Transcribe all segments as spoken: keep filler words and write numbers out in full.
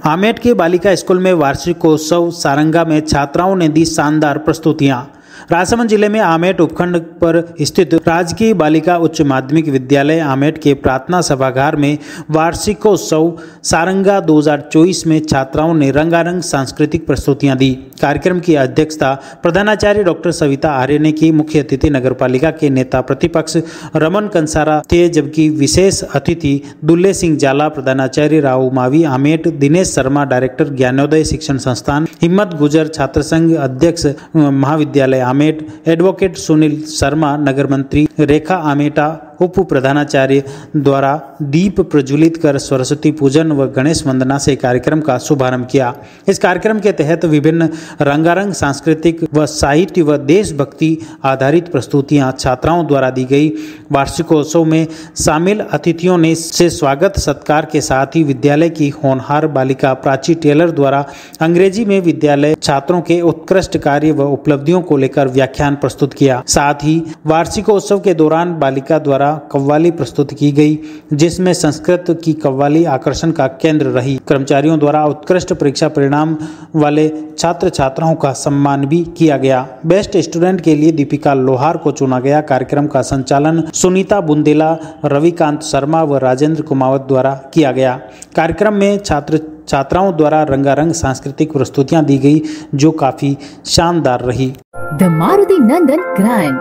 आमेट के बालिका स्कूल में वार्षिकोत्सव सारंगा में छात्राओं ने दी शानदार प्रस्तुतियां। राजसमंद जिले में आमेट उपखंड पर स्थित राजकीय बालिका उच्च माध्यमिक विद्यालय आमेट के प्रार्थना सभागार में वार्षिकोत्सव सारंगा दो हज़ार चौबीस में छात्राओं ने रंगारंग सांस्कृतिक प्रस्तुतियां दी। कार्यक्रम की अध्यक्षता प्रधानाचार्य डॉक्टर सविता आर्य ने की। मुख्य अतिथि नगरपालिका के नेता प्रतिपक्ष रमन कंसारा थे, जबकि विशेष अतिथि दुल्ले सिंह जाला, प्रधानाचार्य राव मावी आमेट, दिनेश शर्मा डायरेक्टर ज्ञानोदय शिक्षण संस्थान, हिम्मत गुजर छात्र संघ अध्यक्ष महाविद्यालय आमेट, एडवोकेट सुनील शर्मा, नगर मंत्री रेखा आमेटा, उप प्रधानाचार्य द्वारा दीप प्रज्वलित कर सरस्वती पूजन व गणेश वंदना से कार्यक्रम का शुभारंभ किया। इस कार्यक्रम के तहत विभिन्न रंगारंग सांस्कृतिक व साहित्य व देशभक्ति आधारित प्रस्तुतियां छात्राओं द्वारा दी गई। वार्षिकोत्सव में शामिल अतिथियों ने से स्वागत सत्कार के साथ ही विद्यालय की होनहार बालिका प्राची टेलर द्वारा अंग्रेजी में विद्यालय छात्रों के उत्कृष्ट कार्य व उपलब्धियों को लेकर व्याख्यान प्रस्तुत किया। साथ ही वार्षिकोत्सव के दौरान बालिका द्वारा कव्वाली प्रस्तुत की गई, जिसमें संस्कृत की कव्वाली आकर्षण का केंद्र रही। कर्मचारियों द्वारा उत्कृष्ट परीक्षा परिणाम वाले छात्र छात्राओं का सम्मान भी किया गया। बेस्ट स्टूडेंट के लिए दीपिका लोहार को चुना गया। कार्यक्रम का संचालन सुनीता बुंदेला, रविकांत शर्मा व राजेंद्र कुमावत द्वारा किया गया। कार्यक्रम में छात्र छात्राओं द्वारा रंगारंग सांस्कृतिक प्रस्तुतियां दी गई, जो काफी शानदार रही। The Maruti Nandan grand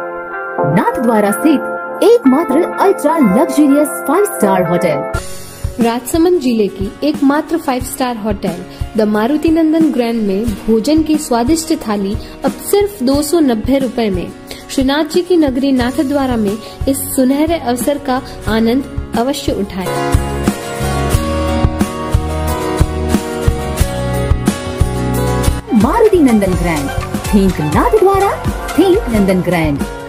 Nathdwara स्थित एकमात्र ultra luxurious five star hotel. Rajsamand जिले की एकमात्र five star hotel the Maruti Nandan grand में भोजन की स्वादिष्ट थाली अब सिर्फ दो सौ नब्बे रूपए में। श्रीनाथ जी की नगरी नाथद्वारा में इस सुनहरे अवसर का आनंद अवश्य उठाएं। Maruti Nandan grand, think Nathdwara, think Nandan grand.